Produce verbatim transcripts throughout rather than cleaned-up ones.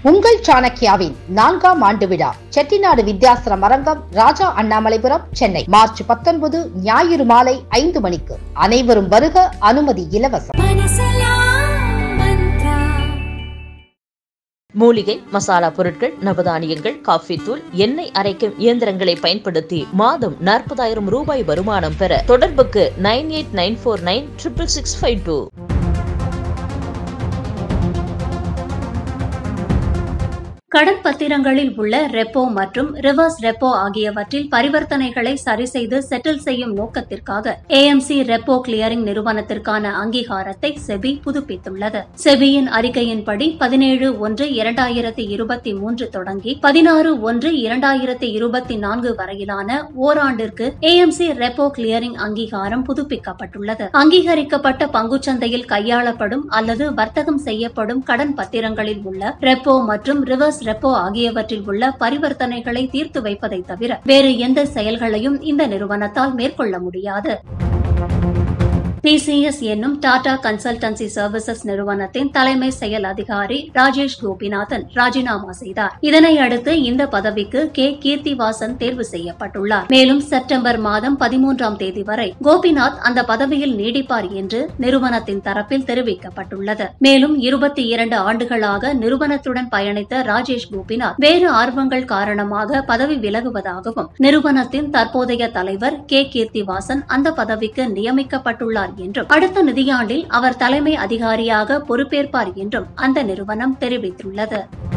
உங்கள் சாணக்கியாவின் நான்காம் ஆண்டு விழா செட்டிநாடு வித்யாசிரம் அரங்கம், ராஜா அண்ணாமலைபுரம், சென்னை. மார்ச் பத்தொன்பது ஞாயிறு மாலை ஐந்து மணிக்கு. அனைவரும் வருக, அனுமதி இலவசம். மூலிகை மசாலா பொருட்கள், நவதானியங்கள், காஃபி தூள், எண்ணெய் அரைக்கும் இயந்திரங்களை பயன்படுத்தி மாதம் நாற்பதாயிரம் ரூபாய் வருமானம் பெற தொடர்புக்கு nine eight nine four nine triple six five two. கடன் பத்திரங்களில் உள்ள ரெப்போ மற்றும் ரிவர்ஸ் ரெப்போ ஆகியவற்றில் பரிவர்த்தனைகளை சரி செய்து செட்டில் செய்யும் நோக்கத்திற்காக ஏஎம்சி ரெப்போ கிளியரிங் நிறுவனத்திற்கான அங்கீகாரத்தை செபி புதுப்பித்துள்ளது. செபியின் அறிக்கையின்படி பதினேழு ஒன்று இரண்டாயிரத்தி இருபத்தி மூன்று தொடங்கி பதினாறு ஒன்று இரண்டாயிரத்தி இருபத்தி நான்கு வரையிலான ஓராண்டிற்கு ஏஎம்சி ரெப்போ கிளியரிங் அங்கீகாரம் புதுப்பிக்கப்பட்டுள்ளது. அங்கீகரிக்கப்பட்ட பங்குச்சந்தையில் கையாளப்படும் அல்லது வர்த்தகம் செய்யப்படும் கடன் பத்திரங்களில் உள்ள ரெப்போ மற்றும் ரிவர்ஸ் ரெப்போ ஆகியவற்றில் உள்ள பரிவர்த்தனைகளை தீர்த்து வைப்பதை தவிர வேறு எந்த செயல்களையும் இந்த நிறுவனத்தால் மேற்கொள்ள முடியாது. டிசிஎஸ் என்னும் டாடா கன்சல்டன்சி சர்வீசஸ் நிறுவனத்தின் தலைமை செயல் அதிகாரி ராஜேஷ் கோபிநாதன் ராஜினாமா செய்தார். இதனையடுத்து இந்த பதவிக்கு கே கீர்த்திவாசன் தேர்வு செய்யப்பட்டுள்ளார். மேலும் செப்டம்பர் மாதம் பதிமூன்றாம் தேதி வரை கோபிநாத் அந்த பதவியில் நீடிப்பார் என்று நிறுவனத்தின் தரப்பில் தெரிவிக்கப்பட்டுள்ளது. மேலும் இருபத்தி இரண்டு ஆண்டுகளாக நிறுவனத்துடன் பயணித்த ராஜேஷ் கோபிநாத் வேறு ஆர்வங்கள் காரணமாக பதவி விலகுவதாகவும் நிறுவனத்தின் தற்போதைய தலைவர் கே கீர்த்திவாசன் அந்த பதவிக்கு நியமிக்கப்பட்டுள்ளார் என்றும் அடுத்த நிதியாண்டில் அவர் தலைமை அதிகாரியாக பொறுப்பேற்பார் என்றும் அந்த நிறுவனம் தெரிவித்துள்ளது.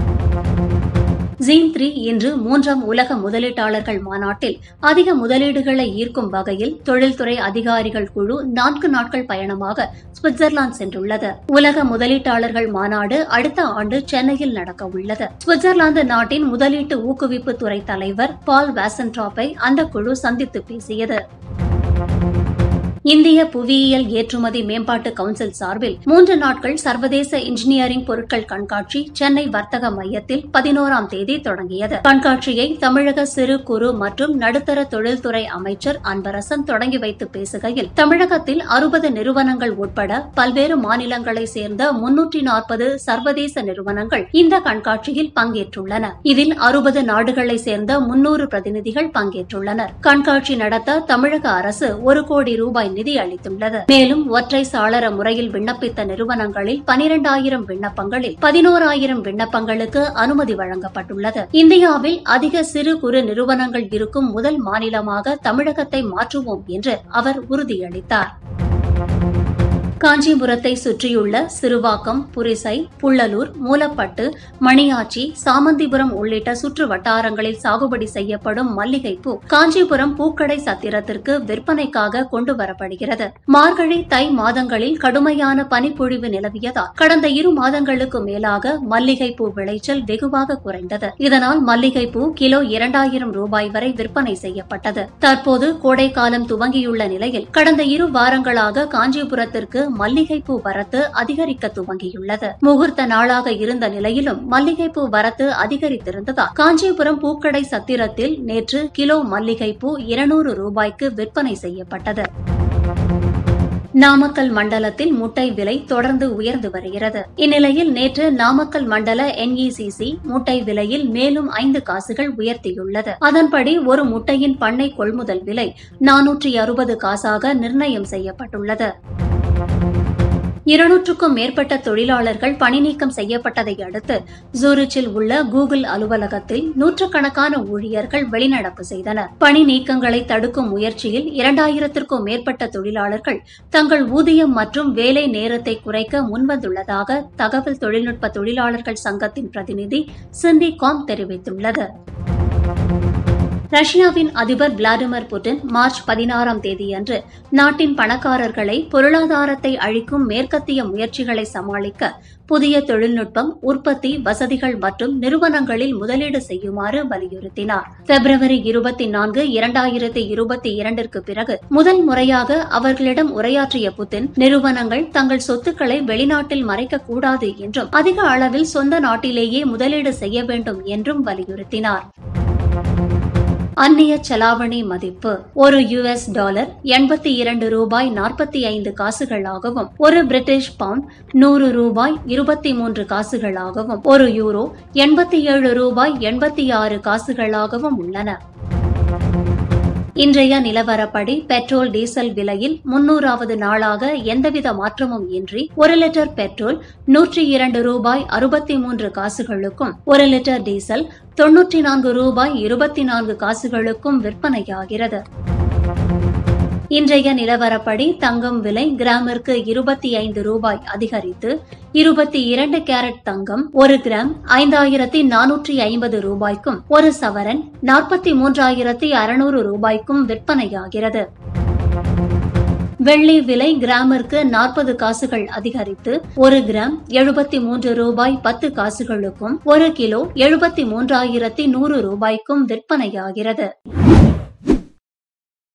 ஜீன் த்ரீ இன்று மூன்றாம் உலக முதலீட்டாளர்கள் மாநாட்டில் அதிக முதலீடுகளை ஈர்க்கும் வகையில் தொழில்துறை அதிகாரிகள் குழு நான்கு நாட்கள் பயணமாக சுவிட்சர்லாந்து சென்றுள்ளது. உலக முதலீட்டாளர்கள் மாநாடு அடுத்த ஆண்டு சென்னையில் நடக்க உள்ளது. சுவிட்சர்லாந்து நாட்டின் முதலீட்டு ஊக்குவிப்பு துறை தலைவர் பால் வாசன்ட்ராப்பை அந்த குழு சந்தித்து பேசியது. இந்திய புவியியல் ஏற்றுமதி மேம்பாட்டு கவுன்சில் சார்பில் மூன்று நாட்கள் சர்வதேச இன்ஜினியரிங் பொருட்கள் கண்காட்சி சென்னை வர்த்தக மையத்தில் பதினோராம் தேதி தொடங்கியது. கண்காட்சியை தமிழக சிறு குறு மற்றும் நடுத்தர தொழில்துறை அமைச்சர் அன்பரசன் தொடங்கி வைத்து பேசுகையில், தமிழகத்தில் அறுபது நிறுவனங்கள் உட்பட பல்வேறு மாநிலங்களைச் சேர்ந்த முன்னூற்றி நாற்பது சர்வதேச நிறுவனங்கள் இந்த கண்காட்சியில் பங்கேற்றுள்ளன. இதில் அறுபது நாடுகளைச் சேர்ந்த முன்னூறு பிரதிநிதிகள் பங்கேற்றுள்ளனர். கண்காட்சி நடத்த தமிழக அரசு ஒரு கோடி ரூபாய் நிதி அளித்துள்ளது. மேலும் ஒற்றை சாளர முறையில் விண்ணப்பித்த நிறுவனங்களில் பனிரெண்டாயிரம் விண்ணப்பங்களில் பதினோராயிரம் விண்ணப்பங்களுக்கு அனுமதி வழங்கப்பட்டுள்ளது. இந்தியாவில் அதிக சிறு குறு நிறுவனங்கள் இருக்கும் முதல் மாநிலமாக தமிழகத்தை மாற்றுவோம் என்று அவர் உறுதியளித்தார். காஞ்சிபுரத்தை சுற்றியுள்ள சிறுவாக்கம், புரிசை, புள்ளலூர், மூலப்பட்டு, மணியாச்சி, சாமந்திபுரம் உள்ளிட்ட சுற்று வட்டாரங்களில் சாகுபடி செய்யப்படும் மல்லிகைப்பூ காஞ்சிபுரம் பூக்கடை சத்திரத்திற்கு விற்பனைக்காக கொண்டு வரப்படுகிறது. மார்கழி, தை மாதங்களில் கடுமையான பனிப்பொழிவு நிலவியதால் கடந்த இரு மாதங்களுக்கு மேலாக மல்லிகைப்பூ விளைச்சல் வெகுவாக குறைந்தது. இதனால் மல்லிகைப்பூ கிலோ இரண்டாயிரம் ரூபாய் வரை விற்பனை செய்யப்பட்டது. தற்போது கோடைக்காலம் துவங்கியுள்ள நிலையில் கடந்த இரு வாரங்களாக காஞ்சிபுரத்திற்கு மல்லிகைப்பூ வரத்து அதிகரிக்க துவங்கியுள்ளது. முகூர்த்த நாளாக இருந்த நிலையிலும் மல்லிகைப்பூ வரத்து அதிகரித்திருந்ததால் காஞ்சிபுரம் பூக்கடை சத்திரத்தில் நேற்று கிலோ மல்லிகைப்பூ இருநூறு ரூபாய்க்கு விற்பனை செய்யப்பட்டது. நாமக்கல் மண்டலத்தில் முட்டை விலை தொடர்ந்து உயர்ந்து வருகிறது. இந்நிலையில் நேற்று நாமக்கல் மண்டல என்இசிசி முட்டை விலையில் மேலும் ஐந்து காசுகள் உயர்த்தியுள்ளது. அதன்படி ஒரு முட்டையின் பண்ணை கொள்முதல் விலை நானூற்றி அறுபது காசாக நிர்ணயம் செய்யப்பட்டுள்ளது. இருநூற்றுக்கும் மேற்பட்ட தொழிலாளர்கள் பணி நீக்கம் செய்யப்பட்டதை அடுத்து ஜூரிச்சில் உள்ள கூகுள் அலுவலகத்தில் நூற்றுக்கணக்கான ஊழியர்கள் வெளிநடப்பு செய்தனர். பணி நீக்கங்களை தடுக்கும் முயற்சியில் இரண்டாயிரத்திற்கும் மேற்பட்ட தொழிலாளர்கள் தங்கள் ஊதியம் மற்றும் வேலை நேரத்தை குறைக்க முன்வந்துள்ளதாக தகவல் தொழில்நுட்ப தொழிலாளர்கள் சங்கத்தின் பிரதிநிதி சிண்டி காம் தெரிவித்துள்ளது. ரஷ்யாவின் அதிபர் விளாடிமிர் புட்டின் மார்ச் பதினாறாம் தேதியன்று நாட்டின் பணக்காரர்களை பொருளாதாரத்தை அழிக்கும் மேற்கத்திய முயற்சிகளை சமாளிக்க புதிய தொழில்நுட்பம், உற்பத்தி, வசதிகள் மற்றும் நிறுவனங்களில் முதலீடு செய்யுமாறு வலியுறுத்தினார். பிப்ரவரி இருபத்தி நான்கு இரண்டாயிரத்தி இருபத்தி இரண்டிற்கு பிறகு முதல் முறையாக அவர்களிடம் உரையாற்றிய புட்டின், நிறுவனங்கள் தங்கள் சொத்துக்களை வெளிநாட்டில் மறைக்கக்கூடாது என்றும் அதிக அளவில் சொந்த நாட்டிலேயே முதலீடு செய்ய வேண்டும் என்றும் வலியுறுத்தினார். அந்நிய செலாவணி மதிப்பு ஒரு யுஎஸ் டாலர் எண்பத்தி இரண்டு ரூபாய் நாற்பத்தி ஐந்து காசுகளாகவும் ஒரு பிரிட்டிஷ் பவுண்ட் நூறு ரூபாய் இருபத்தி மூன்று காசுகளாகவும் ஒரு யூரோ எண்பத்தி ஏழு ரூபாய் எண்பத்தி ஆறு காசுகளாகவும் உள்ளன. இன்றைய நிலவரப்படி பெட்ரோல் டீசல் விலையில் முன்னூறாவது நாளாக எந்தவித மாற்றமும் இன்றி ஒரு லிட்டர் பெட்ரோல் நூற்றி இரண்டு ரூபாய் அறுபத்தி மூன்று காசுகளுக்கும் ஒரு லிட்டர் டீசல் தொன்னூற்றி நான்கு ரூபாய் இருபத்தி நான்கு காசுகளுக்கும் விற்பனையாகிறது. இன்றைய நிலவரப்படி தங்கம் விலை கிராமிற்கு இருபத்தி ஐந்து ரூபாய் அதிகரித்து இருபத்தி இரண்டு கேரட் தங்கம் ஒரு கிராம் ஐந்தாயிரத்தி நானூற்றி ஐம்பது ரூபாய்க்கும் ஒரு சவரன் நாற்பத்தி மூன்றாயிரத்தி அறுநூறு ரூபாய்க்கும் விற்பனையாகிறது. வெள்ளி விலை கிராமிற்கு நாற்பது காசுகள் அதிகரித்து ஒரு கிராம் எழுபத்தி மூன்று ரூபாய் பத்து காசுகளுக்கும் ஒரு கிலோ எழுபத்தி மூன்றாயிரத்தி நூறு ரூபாய்க்கும் விற்பனையாகிறது.